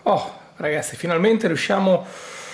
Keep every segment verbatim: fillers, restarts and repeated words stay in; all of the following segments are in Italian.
Oh, ragazzi, finalmente riusciamo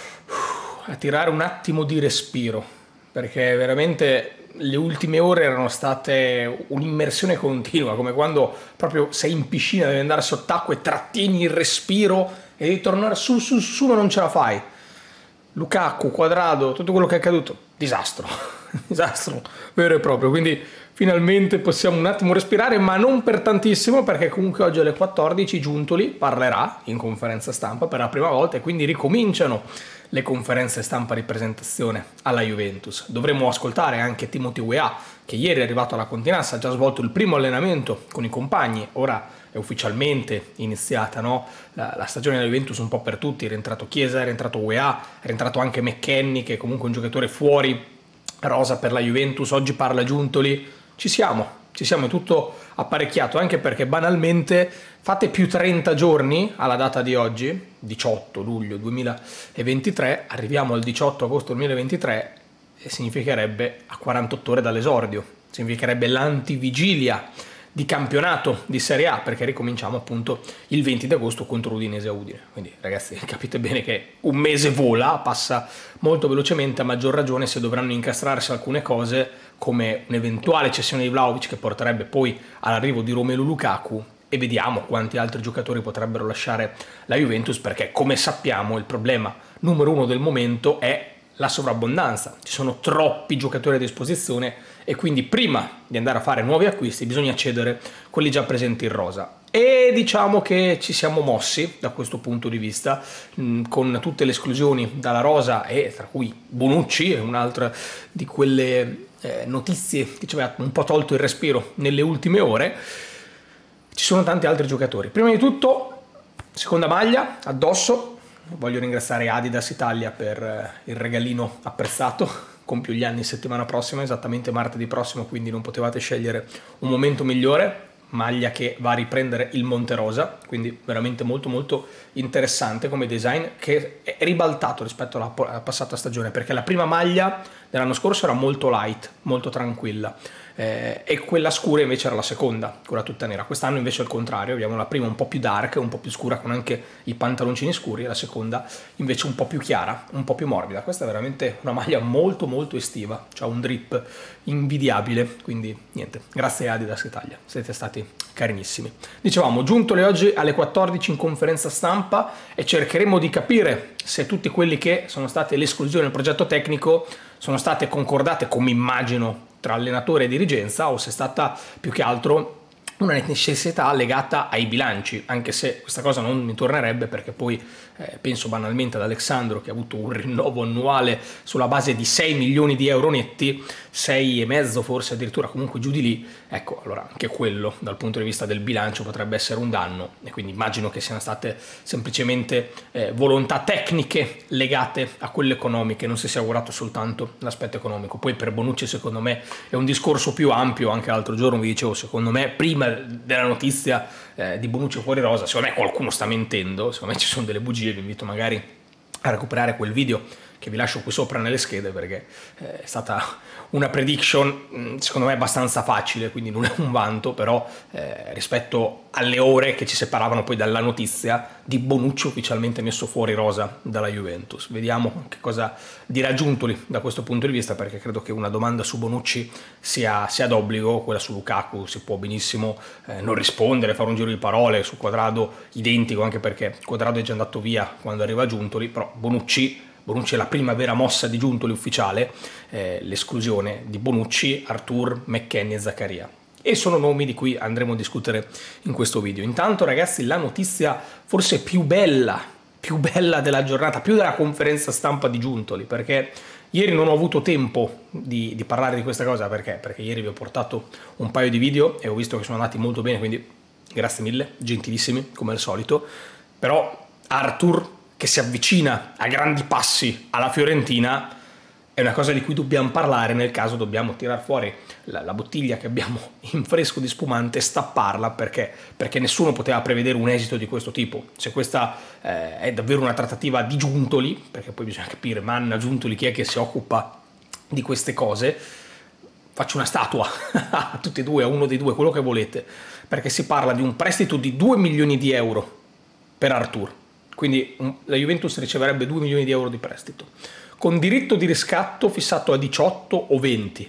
a tirare un attimo di respiro, perché veramente le ultime ore erano state un'immersione continua, come quando proprio sei in piscina, devi andare sott'acqua e trattieni il respiro e devi tornare su, su, su, ma non ce la fai. Lukaku, Quadrado, tutto quello che è accaduto, disastro, disastro vero e proprio, quindi finalmente possiamo un attimo respirare, ma non per tantissimo, perché comunque oggi alle quattordici Giuntoli parlerà in conferenza stampa per la prima volta e quindi ricominciano le conferenze stampa di presentazione alla Juventus. Dovremo ascoltare anche Timothy Weah, che ieri è arrivato alla Continassa, ha già svolto il primo allenamento con i compagni, ora è ufficialmente iniziata, no? la, la stagione della Juventus un po' per tutti, è rientrato Chiesa, è rientrato Weah, è rientrato anche McKennie, che è comunque un giocatore fuori rosa per la Juventus, oggi parla Giuntoli, ci siamo, ci siamo, è tutto apparecchiato, anche perché banalmente fate più trenta giorni alla data di oggi, diciotto luglio duemilaventitré, arriviamo al diciotto agosto duemilaventitré e significherebbe a quarantotto ore dall'esordio, significherebbe l'antivigilia di campionato di Serie A, perché ricominciamo appunto il venti di agosto contro Udinese a Udine. Quindi ragazzi, capite bene che un mese vola, passa molto velocemente, a maggior ragione se dovranno incastrarsi alcune cose come un'eventuale cessione di Vlahovic che porterebbe poi all'arrivo di Romelu Lukaku, e vediamo quanti altri giocatori potrebbero lasciare la Juventus, perché come sappiamo il problema numero uno del momento è la sovrabbondanza, ci sono troppi giocatori a disposizione e quindi prima di andare a fare nuovi acquisti bisogna cedere quelli già presenti in rosa. E diciamo che ci siamo mossi da questo punto di vista, mh, con tutte le esclusioni dalla rosa, e tra cui Bonucci è un'altra di quelle eh, notizie che ci aveva un po' tolto il respiro nelle ultime ore. Ci sono tanti altri giocatori. Prima di tutto, seconda maglia addosso. Voglio ringraziare Adidas Italia per il regalino apprezzato. Compio gli anni settimana prossima, esattamente martedì prossimo, quindi non potevate scegliere un momento migliore. Maglia che va a riprendere il Monterosa, quindi veramente molto molto interessante come design, che è ribaltato rispetto alla passata stagione, perché la prima maglia dell'anno scorso era molto light, molto tranquilla, eh, e quella scura invece era la seconda, quella tutta nera. Quest'anno invece è il contrario, abbiamo la prima un po' più dark, un po' più scura con anche i pantaloncini scuri, e la seconda invece un po' più chiara, un po' più morbida. Questa è veramente una maglia molto molto estiva, c'ha un drip invidiabile, quindi niente, grazie Adidas Italia, siete stati carinissimi. Dicevamo, Giuntoli oggi alle quattordici in conferenza stampa e cercheremo di capire se tutti quelli che sono state le esclusioni del progetto tecnico sono state concordate, come immagino, tra allenatore e dirigenza, o se è stata più che altro una necessità legata ai bilanci, anche se questa cosa non mi tornerebbe, perché poi eh, penso banalmente ad Alessandro, che ha avuto un rinnovo annuale sulla base di sei milioni di euro netti, sei e mezzo forse addirittura, comunque giù di lì. Ecco, allora anche quello dal punto di vista del bilancio potrebbe essere un danno, e quindi immagino che siano state semplicemente eh, volontà tecniche legate a quelle economiche, non si sia augurato soltanto l'aspetto economico. Poi per Bonucci secondo me è un discorso più ampio, anche l'altro giorno vi dicevo, secondo me prima della notizia eh, di Bonucci fuori rosa, secondo me qualcuno sta mentendo, secondo me ci sono delle bugie. Vi invito magari a recuperare quel video che vi lascio qui sopra nelle schede, perché eh, è stata una prediction secondo me abbastanza facile, quindi non è un vanto, però eh, rispetto alle ore che ci separavano poi dalla notizia di Bonucci ufficialmente messo fuori rosa dalla Juventus. Vediamo che cosa dirà Giuntoli da questo punto di vista, perché credo che una domanda su Bonucci sia, sia d'obbligo, quella su Lukaku si può benissimo eh, non rispondere, fare un giro di parole, su Quadrado identico, anche perché Quadrado è già andato via quando arriva Giuntoli, però Bonucci Bonucci è la prima vera mossa di Giuntoli ufficiale, eh, l'esclusione di Bonucci, Artur, McKennie e Zaccaria. E sono nomi di cui andremo a discutere in questo video. Intanto ragazzi, la notizia forse più bella, più bella della giornata, più della conferenza stampa di Giuntoli, perché ieri non ho avuto tempo di, di parlare di questa cosa, perché? Perché ieri vi ho portato un paio di video e ho visto che sono andati molto bene, quindi grazie mille, gentilissimi come al solito. Però Artur, che si avvicina a grandi passi alla Fiorentina, è una cosa di cui dobbiamo parlare, nel caso dobbiamo tirar fuori la, la bottiglia che abbiamo in fresco di spumante e stapparla, perché, perché nessuno poteva prevedere un esito di questo tipo. Se questa eh, è davvero una trattativa di Giuntoli, perché poi bisogna capire, manna Giuntoli, chi è che si occupa di queste cose, faccio una statua a tutti e due, a uno dei due, quello che volete, perché si parla di un prestito di due milioni di euro per Artur, quindi la Juventus riceverebbe due milioni di euro di prestito, con diritto di riscatto fissato a diciotto o venti,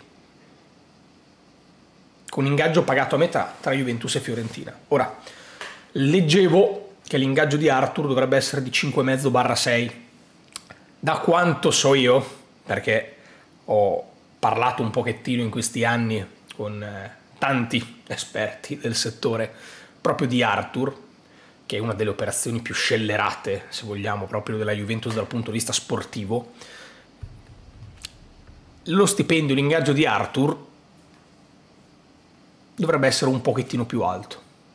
con ingaggio pagato a metà tra Juventus e Fiorentina. Ora, leggevo che l'ingaggio di Arthur dovrebbe essere di cinque virgola cinque sei. Da quanto so io, perché ho parlato un pochettino in questi anni con eh, tanti esperti del settore proprio di Arthur, che è una delle operazioni più scellerate, se vogliamo, proprio della Juventus dal punto di vista sportivo, lo stipendio, l'ingaggio di Arthur dovrebbe essere un pochettino più alto,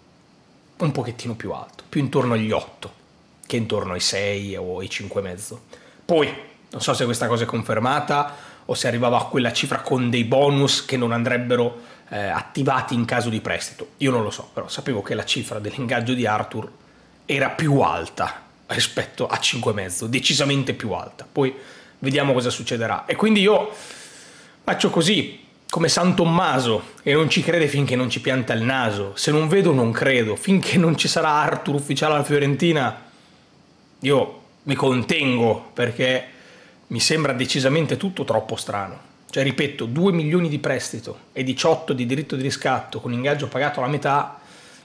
un pochettino più alto, più intorno agli otto, che intorno ai sei o ai cinque virgola cinque. Poi, non so se questa cosa è confermata o se arrivava a quella cifra con dei bonus che non andrebbero eh, attivati in caso di prestito. Io non lo so, però sapevo che la cifra dell'ingaggio di Arthur era più alta rispetto a cinque virgola cinque, decisamente più alta. Poi vediamo cosa succederà. E quindi io faccio così, come San Tommaso, e non ci crede finché non ci pianta il naso. Se non vedo non credo. Finché non ci sarà Arthur ufficiale alla Fiorentina, io mi contengo, perché mi sembra decisamente tutto troppo strano. Cioè, ripeto, due milioni di prestito e diciotto di diritto di riscatto con ingaggio pagato alla metà,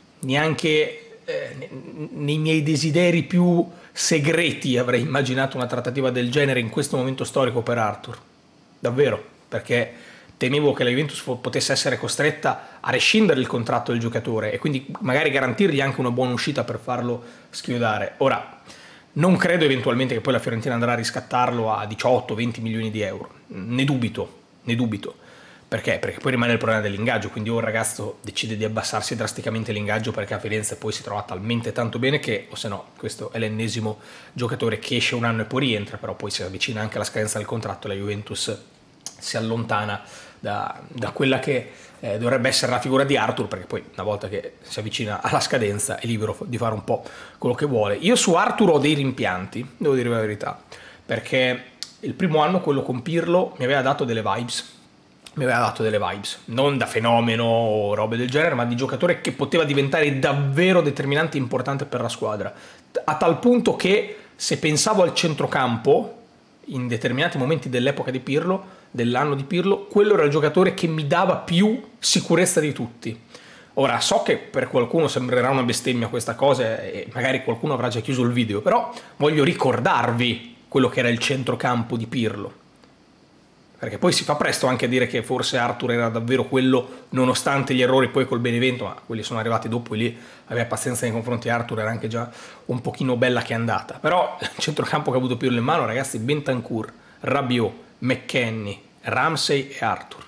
neanche eh, nei miei desideri più segreti avrei immaginato una trattativa del genere in questo momento storico per Arthur. Davvero, perché temevo che la Juventus potesse essere costretta a rescindere il contratto del giocatore e quindi magari garantirgli anche una buona uscita per farlo schiodare. Ora, non credo eventualmente che poi la Fiorentina andrà a riscattarlo a diciotto venti milioni di euro. Ne dubito, ne dubito. Perché? Perché poi rimane il problema dell'ingaggio, quindi o un ragazzo decide di abbassarsi drasticamente l'ingaggio perché a Firenze poi si trova talmente tanto bene che, o se no, questo è l'ennesimo giocatore che esce un anno e poi rientra, però poi si avvicina anche alla scadenza del contratto e la Juventus si allontana da, da quella che eh, dovrebbe essere la figura di Arthur, perché poi una volta che si avvicina alla scadenza è libero di fare un po' quello che vuole. Io su Arthur ho dei rimpianti, devo dire la verità, perché il primo anno, quello con Pirlo, mi aveva dato delle vibes, mi aveva dato delle vibes, non da fenomeno o robe del genere, ma di giocatore che poteva diventare davvero determinante e importante per la squadra, a tal punto che se pensavo al centrocampo in determinati momenti dell'epoca di Pirlo, dell'anno di Pirlo, quello era il giocatore che mi dava più sicurezza di tutti. Ora, so che per qualcuno sembrerà una bestemmia questa cosa e magari qualcuno avrà già chiuso il video, però voglio ricordarvi quello che era il centrocampo di Pirlo, perché poi si fa presto anche a dire che forse Arthur era davvero quello, nonostante gli errori poi col Benevento, ma quelli sono arrivati dopo e lì aveva pazienza nei confronti di Arthur, era anche già un pochino bella che è andata. Però il centrocampo che ha avuto Pirlo in mano, ragazzi, Bentancur, Rabiot, McKennie, Ramsey e Arthur.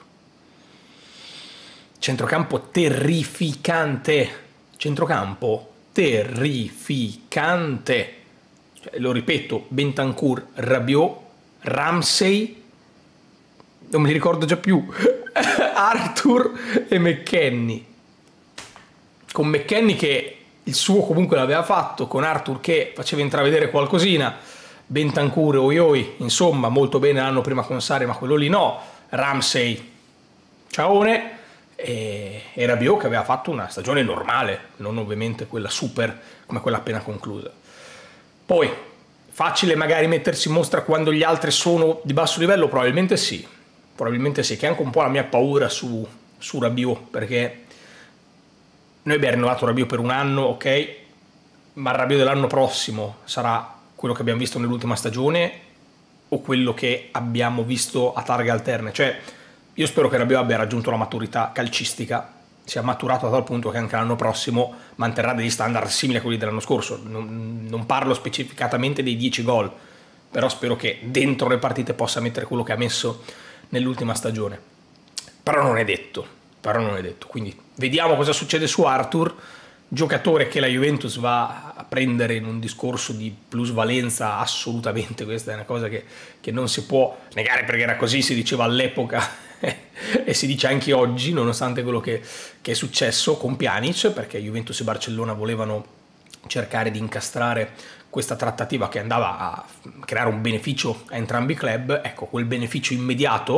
Centrocampo terrificante, centrocampo terrificante. Cioè, lo ripeto, Bentancur, Rabiot, Ramsey, non me li ricordo già più, Arthur e McKennie. Con McKennie che il suo comunque l'aveva fatto, con Arthur che faceva intravedere qualcosina, Bentancur, oi oi, insomma, molto bene l'anno prima con Sarri, ma quello lì no, Ramsey, ciaone, e, e Rabiot che aveva fatto una stagione normale, non ovviamente quella super come quella appena conclusa. Poi, facile magari mettersi in mostra quando gli altri sono di basso livello? Probabilmente sì. Probabilmente sì, che è anche un po' la mia paura su, su Rabiot, perché noi abbiamo rinnovato Rabiot per un anno, ok, ma il Rabiot dell'anno prossimo sarà quello che abbiamo visto nell'ultima stagione o quello che abbiamo visto a targhe alterne? Cioè, io spero che Rabiot abbia raggiunto la maturità calcistica, sia maturato a tal punto che anche l'anno prossimo manterrà degli standard simili a quelli dell'anno scorso. Non, non parlo specificatamente dei dieci gol, però spero che dentro le partite possa mettere quello che ha messo nell'ultima stagione, però non è detto, però non è detto, quindi vediamo cosa succede su Arthur, giocatore che la Juventus va a prendere in un discorso di plusvalenza assolutamente, questa è una cosa che, che non si può negare, perché era così, si diceva all'epoca e si dice anche oggi, nonostante quello che, che è successo con Pjanic, perché Juventus e Barcellona volevano cercare di incastrare questa trattativa che andava a creare un beneficio a entrambi i club. Ecco, quel beneficio immediato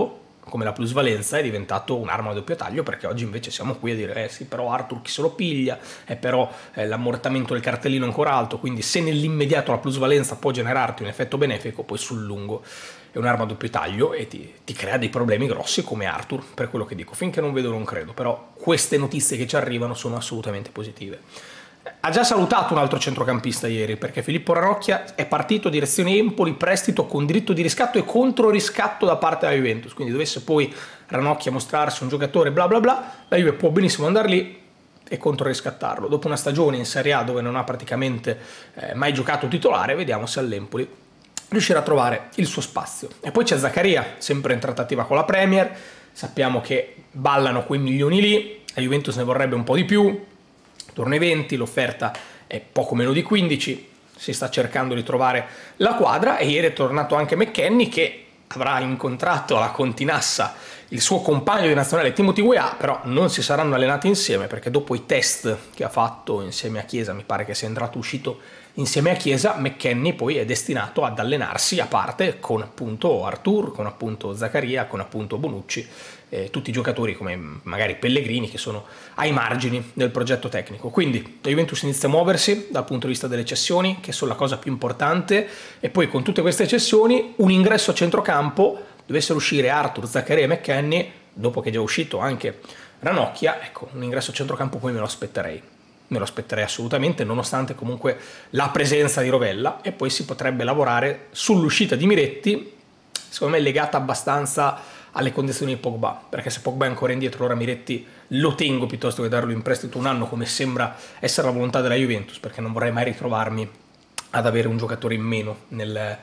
come la plusvalenza è diventato un'arma a doppio taglio, perché oggi invece siamo qui a dire eh sì, però Arthur chi se lo piglia, è però eh, l'ammortamento del cartellino è ancora alto, quindi se nell'immediato la plusvalenza può generarti un effetto benefico, poi sul lungo è un'arma a doppio taglio e ti, ti crea dei problemi grossi come Arthur, per quello che dico. Finché non vedo non credo, però queste notizie che ci arrivano sono assolutamente positive. Ha già salutato un altro centrocampista ieri, perché Filippo Ranocchia è partito direzione Empoli, prestito con diritto di riscatto e controriscatto da parte della Juventus, quindi dovesse poi Ranocchia mostrarsi un giocatore bla bla bla, la Juve può benissimo andare lì e controriscattarlo. Dopo una stagione in Serie A dove non ha praticamente eh, mai giocato titolare, vediamo se all'Empoli riuscirà a trovare il suo spazio. E poi c'è Zaccaria, sempre in trattativa con la Premier, sappiamo che ballano quei milioni lì, la Juventus ne vorrebbe un po' di più, torno ai venti, l'offerta è poco meno di quindici, si sta cercando di trovare la quadra e ieri è tornato anche McKennie che avrà incontrato alla Continassa il suo compagno di nazionale Timothy Weah, però non si saranno allenati insieme perché dopo i test che ha fatto insieme a Chiesa, mi pare che sia entrato uscito insieme a Chiesa, McKennie poi è destinato ad allenarsi a parte con appunto Arthur, con appunto Zaccaria, con appunto Bonucci, eh, tutti i giocatori come magari Pellegrini che sono ai margini del progetto tecnico. Quindi la Juventus inizia a muoversi dal punto di vista delle cessioni, che sono la cosa più importante, e poi con tutte queste cessioni un ingresso a centrocampo. Dovessero uscire Arthur, Zaccaria e McKennie, dopo che è già uscito anche Ranocchia, ecco, un ingresso a centrocampo poi me lo aspetterei. Me lo aspetterei assolutamente, nonostante comunque la presenza di Rovella, e poi si potrebbe lavorare sull'uscita di Miretti, secondo me legata abbastanza alle condizioni di Pogba, perché se Pogba è ancora indietro, allora Miretti lo tengo piuttosto che darlo in prestito un anno, come sembra essere la volontà della Juventus, perché non vorrei mai ritrovarmi ad avere un giocatore in meno nel...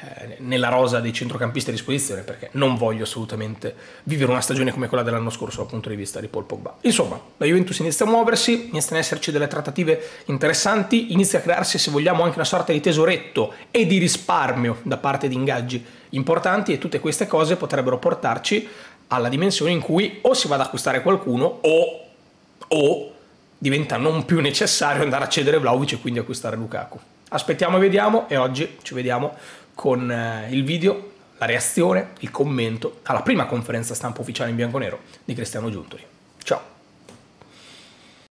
nella rosa dei centrocampisti a disposizione, perché non voglio assolutamente vivere una stagione come quella dell'anno scorso dal punto di vista di Paul Pogba. Insomma, la Juventus inizia a muoversi, iniziano ad esserci delle trattative interessanti, inizia a crearsi, se vogliamo, anche una sorta di tesoretto e di risparmio da parte di ingaggi importanti, e tutte queste cose potrebbero portarci alla dimensione in cui o si va ad acquistare qualcuno o, o diventa non più necessario andare a cedere Vlahovic e quindi acquistare Lukaku. Aspettiamo e vediamo, e oggi ci vediamo con il video, la reazione, il commento alla prima conferenza stampa ufficiale in bianconero di Cristiano Giuntoli. Ciao!